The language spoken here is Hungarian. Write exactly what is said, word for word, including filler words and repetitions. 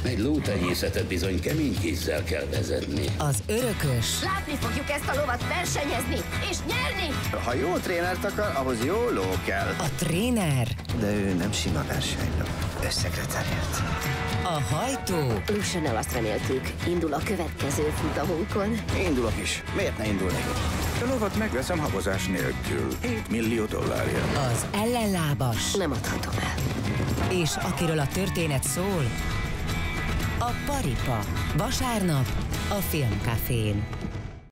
Egy lótenyészetet bizony kemény kézzel kell vezetni. Az örökös. Látni fogjuk ezt a lovat versenyezni, és nyerni! Ha jó trénert akar, ahhoz jó ló kell. A tréner. De ő nem sima versenyló. Összegre terjedt. A hajtó. Lucianel, azt reméltük, indul a következő futamunkon. Indulok is. Miért ne indulnék? A lovat megveszem habozás nélkül. hét millió dollárja. Az ellenlábas. Nem adhatom el. És akiről a történet szól, a Paripa. Vasárnap a Filmcafén.